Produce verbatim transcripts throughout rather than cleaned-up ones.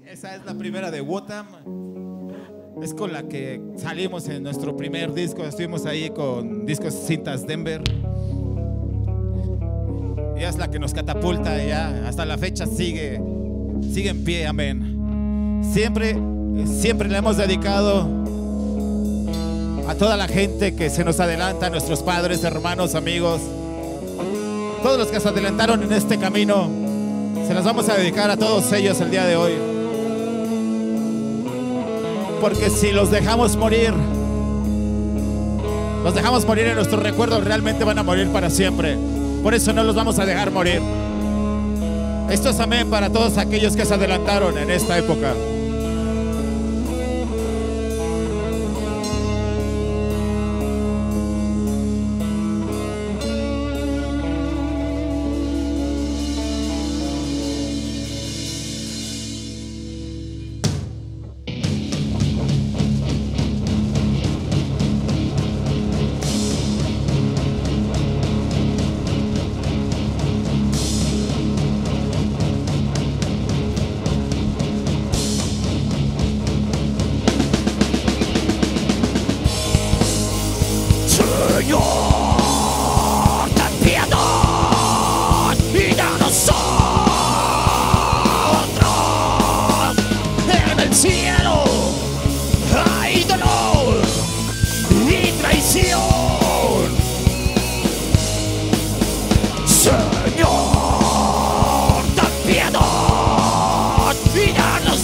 Esa es la primera de Wotam. Es con la que salimos en nuestro primer disco. Estuvimos ahí con Discos Cintas Denver. Y es la que nos catapulta ya. Hasta la fecha sigue, sigue en pie, amén. Siempre, siempre le hemos dedicado a toda la gente que se nos adelanta, a nuestros padres, hermanos, amigos. Todos los que se adelantaron en este camino, se las vamos a dedicar a todos ellos el día de hoy. Porque si los dejamos morir, los dejamos morir en nuestros recuerdos, realmente van a morir para siempre. Por eso no los vamos a dejar morir. Esto es amén para todos aquellos que se adelantaron en esta época. Señor, ten piedad y danos otros. En el cielo hay dolor y traición. Señor, ten piedad y danos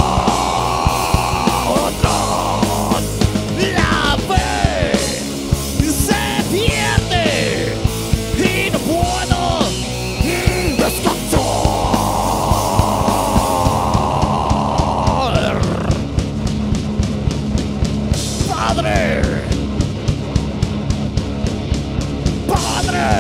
otros. La fe se pierde y no puedo descansar. Padre, Padre,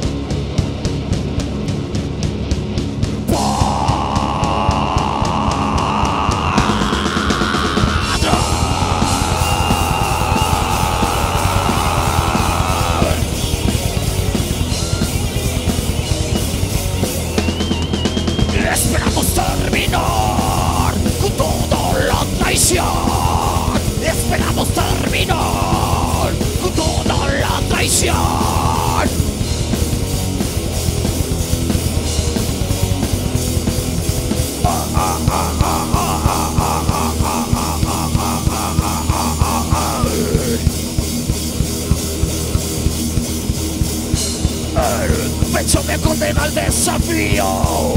esperamos terminar con toda la traición. Esperamos terminar con toda la traición. Ah, ah, ah, ah, ah, ah, ah, ah, ah, ah. El pecho me condena al desafío.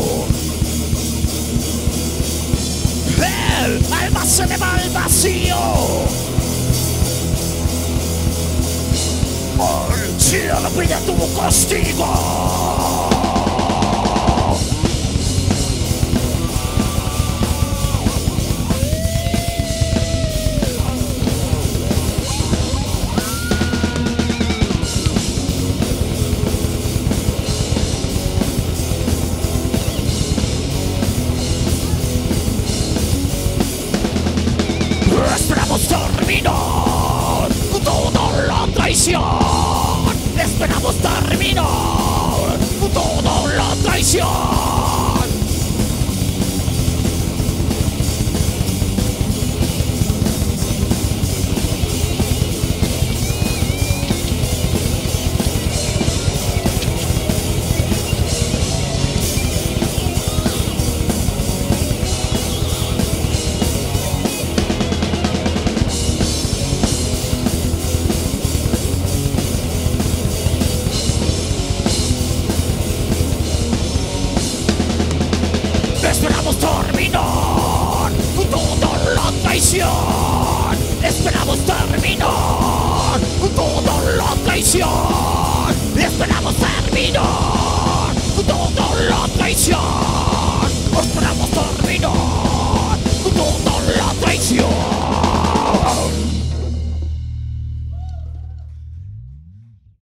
El alma se me va al vacío. El cielo pide tu castigo. Esperamos terminar con toda la traición. Esperamos terminar con toda la traición. Esperamos terminar con toda la traición.